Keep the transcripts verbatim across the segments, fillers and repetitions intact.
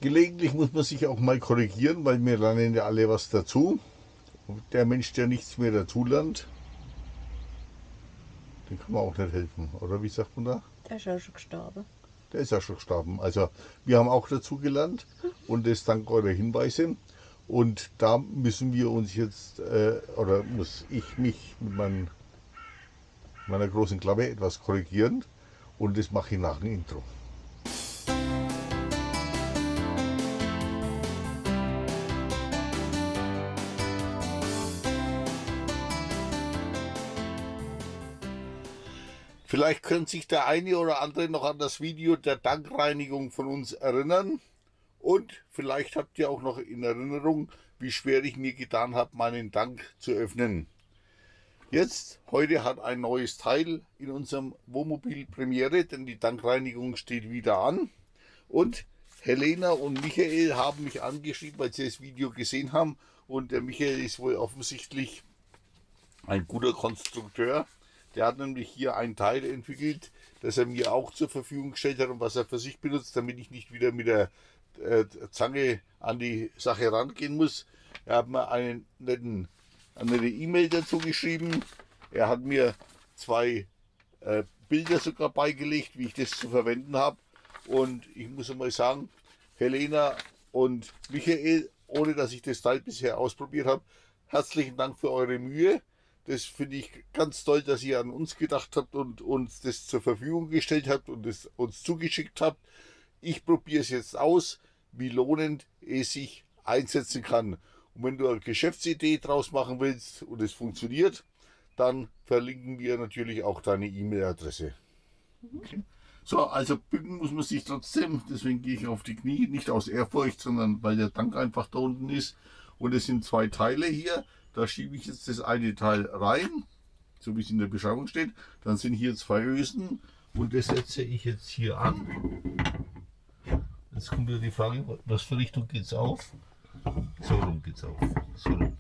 Gelegentlich muss man sich auch mal korrigieren, weil wir lernen ja alle was dazu. Und der Mensch, der nichts mehr dazulernt, dem kann man auch nicht helfen. Oder wie sagt man da? Der ist auch schon gestorben. Der ist ja schon gestorben. Also wir haben auch dazu gelernt und das dank eurer Hinweise. Und da müssen wir uns jetzt, äh, oder muss ich mich mit mein, meiner großen Klappe etwas korrigieren. Und das mache ich nach dem Intro. Vielleicht könnte sich der eine oder andere noch an das Video der Tankreinigung von uns erinnern. Und vielleicht habt ihr auch noch in Erinnerung, wie schwer ich mir getan habe, meinen Tank zu öffnen. Jetzt, heute hat ein neues Teil in unserem Wohnmobil Premiere, denn die Tankreinigung steht wieder an. Und Helena und Michael haben mich angeschrieben, weil sie das Video gesehen haben. Und der Michael ist wohl offensichtlich ein guter Konstrukteur. Der hat nämlich hier ein Teil entwickelt, das er mir auch zur Verfügung gestellt hat und was er für sich benutzt, damit ich nicht wieder mit der äh, Zange an die Sache rangehen muss. Er hat mir einen netten, eine nette E-Mail dazu geschrieben. Er hat mir zwei äh, Bilder sogar beigelegt, wie ich das zu verwenden habe. Und ich muss einmal sagen, Helena und Michael, ohne dass ich das Teil bisher ausprobiert habe, herzlichen Dank für eure Mühe. Das finde ich ganz toll, dass ihr an uns gedacht habt und uns das zur Verfügung gestellt habt und es uns zugeschickt habt. Ich probiere es jetzt aus, wie lohnend es sich einsetzen kann. Und wenn du eine Geschäftsidee draus machen willst und es funktioniert, dann verlinken wir natürlich auch deine E-Mail-Adresse. Okay. So, also bücken muss man sich trotzdem, deswegen gehe ich auf die Knie, nicht aus Ehrfurcht, sondern weil der Tank einfach da unten ist. Und es sind zwei Teile hier. Da schiebe ich jetzt das eine Teil rein, so wie es in der Beschreibung steht. Dann sind hier zwei Ösen und das setze ich jetzt hier an. Jetzt kommt wieder die Frage, was für Richtung geht es auf? So rum geht es auf. So rum.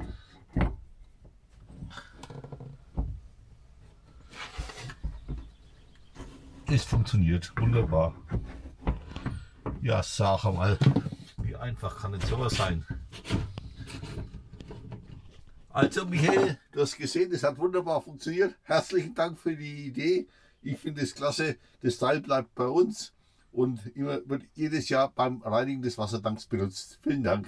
Es funktioniert wunderbar. Ja, sag mal, wie einfach kann denn sowas sein? Also Michael, du hast gesehen, das hat wunderbar funktioniert. Herzlichen Dank für die Idee. Ich finde es klasse. Das Teil bleibt bei uns und immer, wird jedes Jahr beim Reinigen des Wassertanks benutzt. Vielen Dank.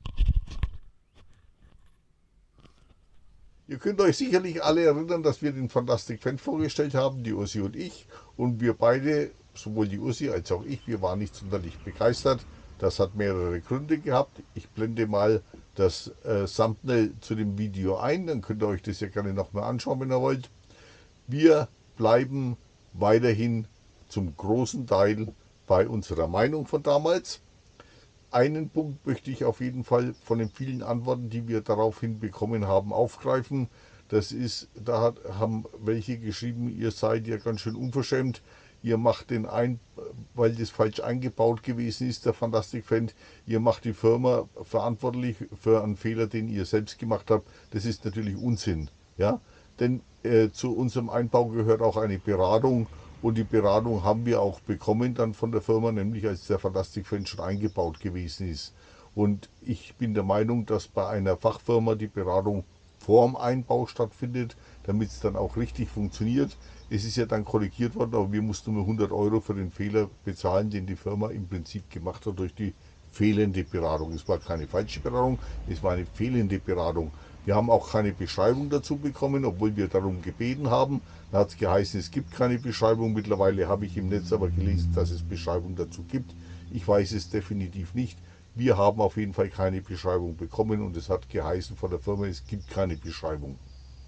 Ihr könnt euch sicherlich alle erinnern, dass wir den Fantastic Fan vorgestellt haben, die Ursi und ich. Und wir beide, sowohl die Ursi als auch ich, wir waren nicht sonderlich begeistert. Das hat mehrere Gründe gehabt. Ich blende mal das äh, Thumbnail zu dem Video ein, dann könnt ihr euch das ja gerne nochmal anschauen, wenn ihr wollt. Wir bleiben weiterhin zum großen Teil bei unserer Meinung von damals. Einen Punkt möchte ich auf jeden Fall von den vielen Antworten, die wir daraufhin bekommen haben, aufgreifen. Das ist, da hat, haben welche geschrieben, ihr seid ja ganz schön unverschämt. Ihr macht den ein, weil das falsch eingebaut gewesen ist, der Fantastic Fan, ihr macht die Firma verantwortlich für einen Fehler, den ihr selbst gemacht habt. Das ist natürlich Unsinn. Ja? Denn äh, zu unserem Einbau gehört auch eine Beratung und die Beratung haben wir auch bekommen dann von der Firma, nämlich als der Fantastic Fan schon eingebaut gewesen ist. Und ich bin der Meinung, dass bei einer Fachfirma die Beratung vor dem Einbau stattfindet, damit es dann auch richtig funktioniert. Es ist ja dann korrigiert worden, aber wir mussten nur hundert Euro für den Fehler bezahlen, den die Firma im Prinzip gemacht hat durch die fehlende Beratung. Es war keine falsche Beratung, es war eine fehlende Beratung. Wir haben auch keine Beschreibung dazu bekommen, obwohl wir darum gebeten haben. Da hat es geheißen, es gibt keine Beschreibung. Mittlerweile habe ich im Netz aber gelesen, dass es Beschreibung dazu gibt. Ich weiß es definitiv nicht. Wir haben auf jeden Fall keine Beschreibung bekommen und es hat geheißen von der Firma, es gibt keine Beschreibung.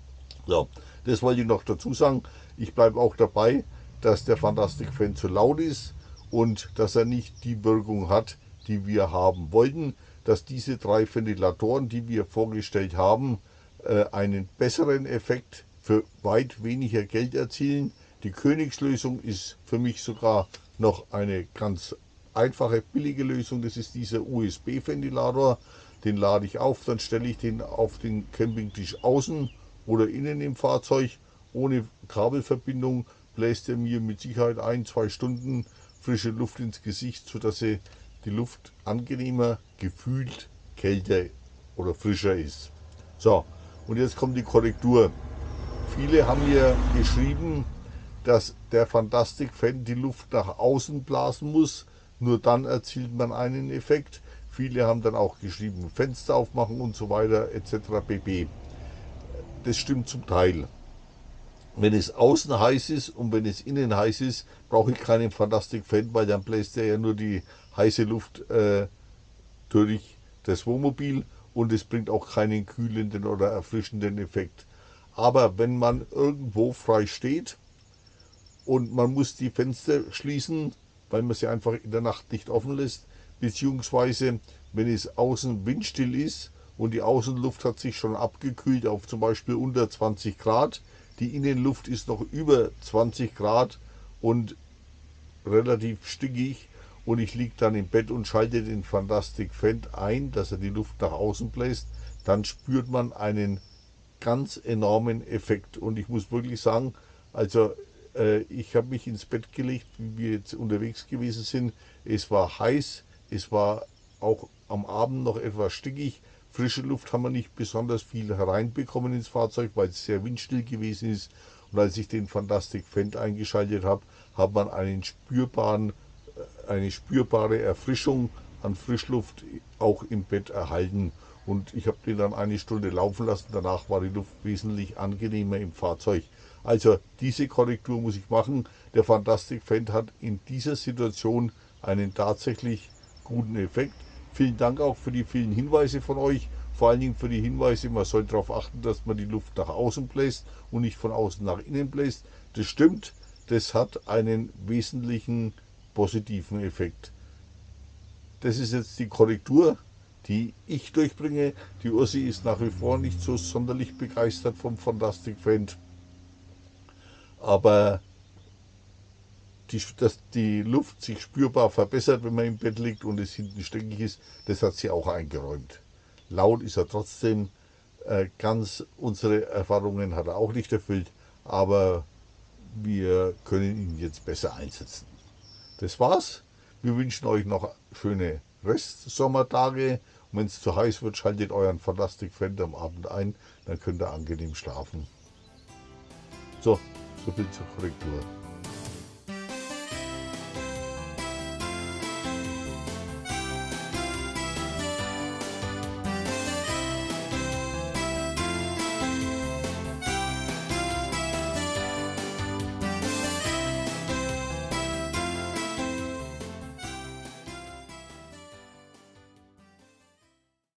So, das wollte ich noch dazu sagen. Ich bleibe auch dabei, dass der Fantastic Fan zu laut ist und dass er nicht die Wirkung hat, die wir haben wollten. Dass diese drei Ventilatoren, die wir vorgestellt haben, einen besseren Effekt für weit weniger Geld erzielen. Die Königslösung ist für mich sogar noch eine ganz einfache, billige Lösung. Das ist dieser U S B-Ventilator. Den lade ich auf, dann stelle ich den auf den Campingtisch außen oder innen im Fahrzeug. Ohne Kabelverbindung bläst er mir mit Sicherheit ein, zwei Stunden frische Luft ins Gesicht, sodass sie die Luft angenehmer, gefühlt kälter oder frischer ist. So, und jetzt kommt die Korrektur. Viele haben mir geschrieben, dass der Fantastic Fan die Luft nach außen blasen muss, nur dann erzielt man einen Effekt. Viele haben dann auch geschrieben, Fenster aufmachen und so weiter et cetera pp. Das stimmt zum Teil. Wenn es außen heiß ist und wenn es innen heiß ist, brauche ich keinen Fantastic Fan, weil dann bläst er ja nur die heiße Luft äh, durch das Wohnmobil und es bringt auch keinen kühlenden oder erfrischenden Effekt. Aber wenn man irgendwo frei steht und man muss die Fenster schließen, weil man sie einfach in der Nacht nicht offen lässt, beziehungsweise wenn es außen windstill ist und die Außenluft hat sich schon abgekühlt auf zum Beispiel unter zwanzig Grad, die Innenluft ist noch über zwanzig Grad und relativ stickig und ich liege dann im Bett und schalte den Fantastic Fan ein, dass er die Luft nach außen bläst, dann spürt man einen ganz enormen Effekt. Und ich muss wirklich sagen, also äh, ich habe mich ins Bett gelegt, wie wir jetzt unterwegs gewesen sind. Es war heiß, es war auch am Abend noch etwas stickig. Frische Luft haben wir nicht besonders viel hereinbekommen ins Fahrzeug, weil es sehr windstill gewesen ist. Und als ich den Fantastic Fan eingeschaltet habe, hat man einen spürbaren, eine spürbare Erfrischung an Frischluft auch im Bett erhalten. Und ich habe den dann eine Stunde laufen lassen. Danach war die Luft wesentlich angenehmer im Fahrzeug. Also diese Korrektur muss ich machen. Der Fantastic Fan hat in dieser Situation einen tatsächlich guten Effekt. Vielen Dank auch für die vielen Hinweise von euch. Vor allen Dingen für die Hinweise, man soll darauf achten, dass man die Luft nach außen bläst und nicht von außen nach innen bläst. Das stimmt, das hat einen wesentlichen positiven Effekt. Das ist jetzt die Korrektur, die ich durchbringe. Die Ursi ist nach wie vor nicht so sonderlich begeistert vom Fantastic Fan. Aber die, dass die Luft sich spürbar verbessert, wenn man im Bett liegt und es hinten stickig ist, das hat sie auch eingeräumt. Laut ist er trotzdem, äh, ganz unsere Erfahrungen hat er auch nicht erfüllt, aber wir können ihn jetzt besser einsetzen. Das war's. Wir wünschen euch noch schöne Restsommertage. Und wenn es zu heiß wird, schaltet euren Fantastic Fan am Abend ein, dann könnt ihr angenehm schlafen. So, so viel zur Korrektur.